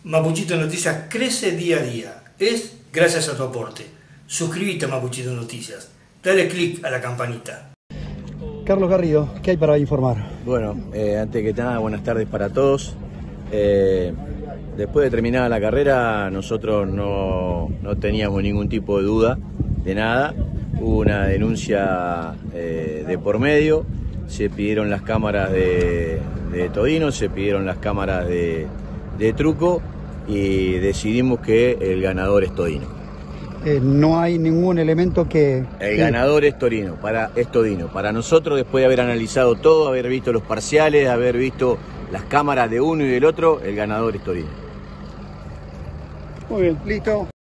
Mapuchito Noticias crece día a día. Es gracias a tu aporte. Suscríbete a Mapuchito Noticias. Dale click a la campanita. Carlos Garrido, ¿qué hay para informar? Bueno, antes que nada, buenas tardes para todos. Después de terminada la carrera, nosotros no teníamos ningún tipo de duda de nada. Hubo una denuncia de por medio, se pidieron las cámaras de Todino, se pidieron las cámaras de Truco y decidimos que el ganador es Todino. No hay ningún elemento que... El ganador es Todino. Para nosotros, después de haber analizado todo, haber visto los parciales, haber visto las cámaras de uno y del otro, el ganador es Todino. Muy bien, listo.